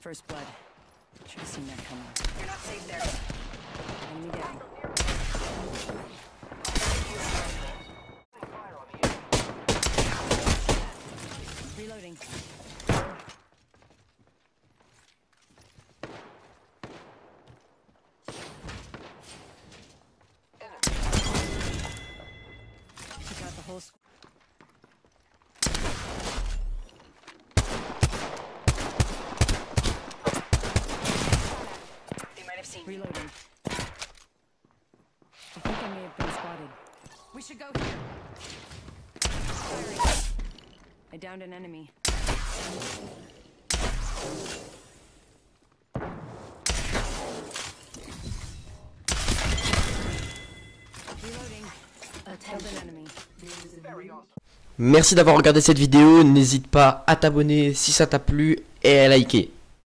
First blood. Should have seen that coming. You're not safe there. Enemy down. Reloading. Took out the whole squad. They might have seen me. Reloading. I think I may have been spotted. We should go here. Firing. I downed an enemy. Reloading. Killed an enemy. Merci d'avoir regardé cette vidéo, n'hésite pas à t'abonner si ça t'a plu et à liker.